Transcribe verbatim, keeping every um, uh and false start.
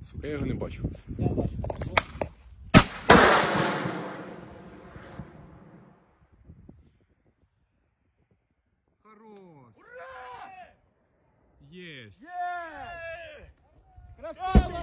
Сука, я його не бачу. Я бачу. Хорош! Ура! Єсть! Красава!